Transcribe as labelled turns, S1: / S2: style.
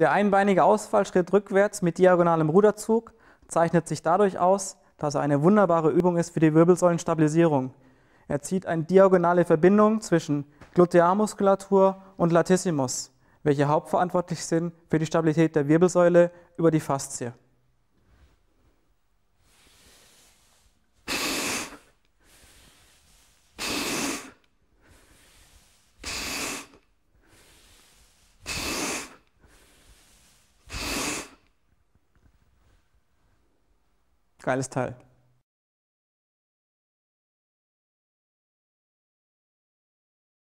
S1: Der einbeinige Ausfallschritt rückwärts mit diagonalem Ruderzug zeichnet sich dadurch aus, dass er eine wunderbare Übung ist für die Wirbelsäulenstabilisierung. Er zieht eine diagonale Verbindung zwischen Glutealmuskulatur und Latissimus, welche hauptverantwortlich sind für die Stabilität der Wirbelsäule über die Faszie. Geiles Teil.